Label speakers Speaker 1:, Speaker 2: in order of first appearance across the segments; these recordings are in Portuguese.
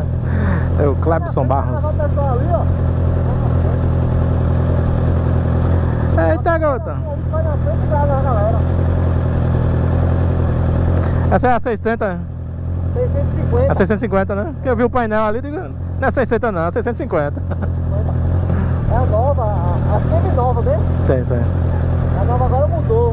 Speaker 1: É o Clebson Barros. Eita, garota. Essa é a 600?
Speaker 2: 650.
Speaker 1: A 650, né? Porque eu vi o painel ali, digo, não é 600 não, é 650.
Speaker 2: É a nova, a semi-nova, né?
Speaker 1: Sim, sim.
Speaker 2: A nova agora mudou.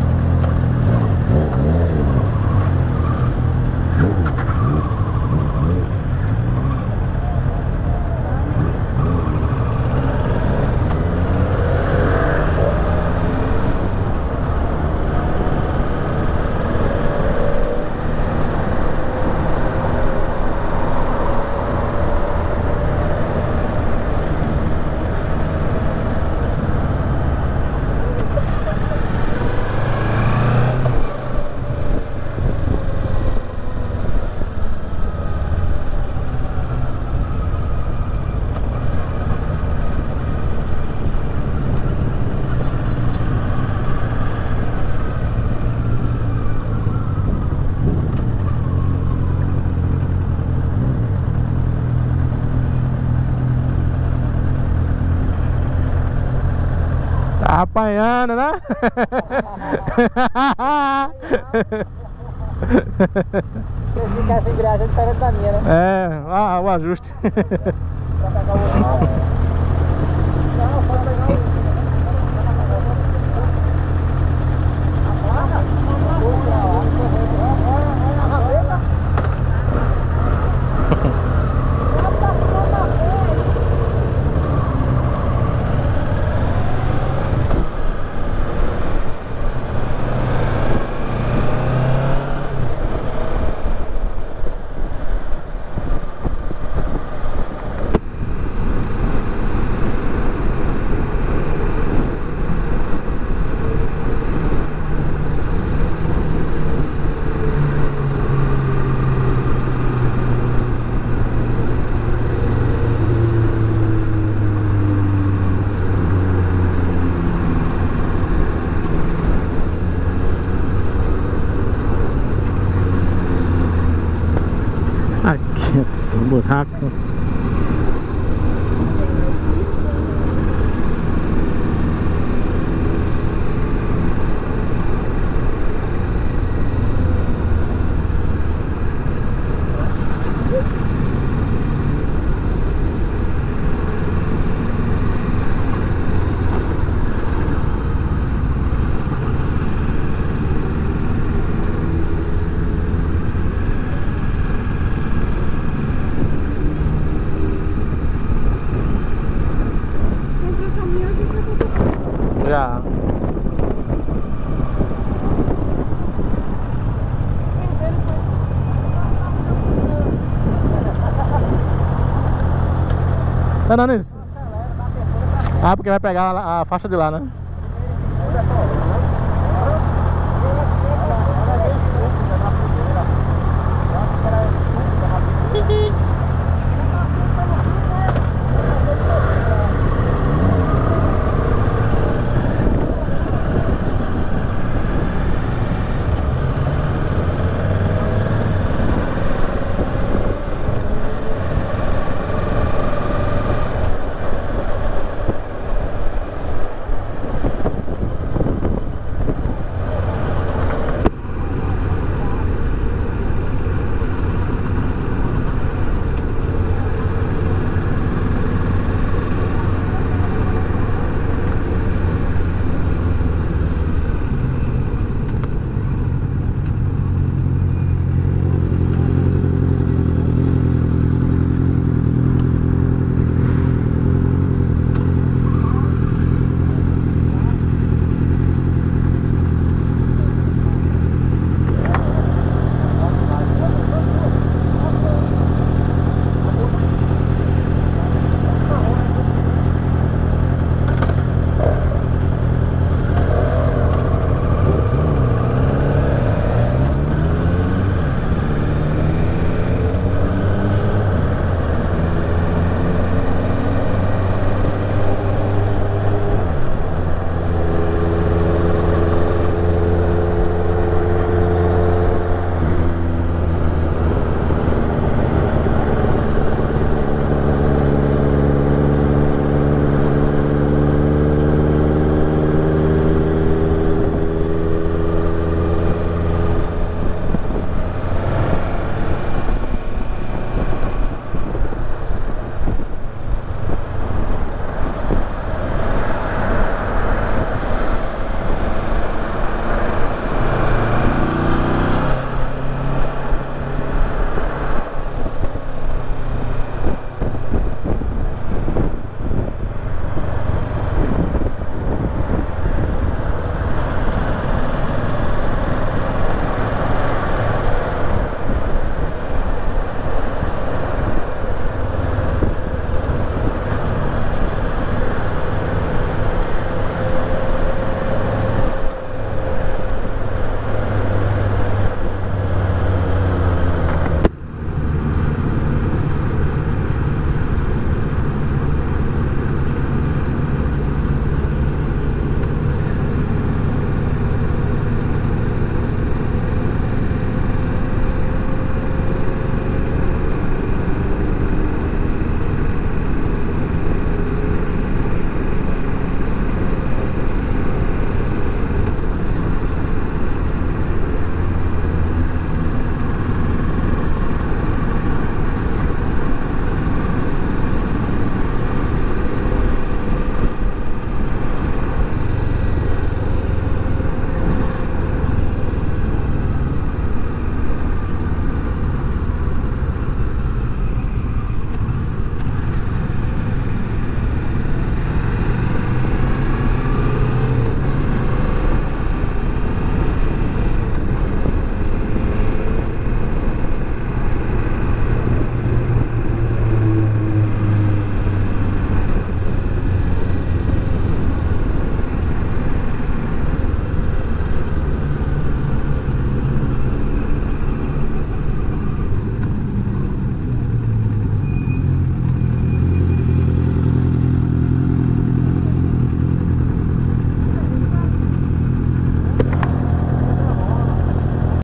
Speaker 1: Tá apanhando, né?
Speaker 2: Se ficar sem embreagem, a gente pega a ventania, né?
Speaker 1: É, o ajuste.
Speaker 2: Pra pegar o... Não, pode pegar o... A placa? A rabeta?
Speaker 1: Aqui, esse buraco. Já. Tá dando isso? Ah, porque vai pegar a faixa de lá, né?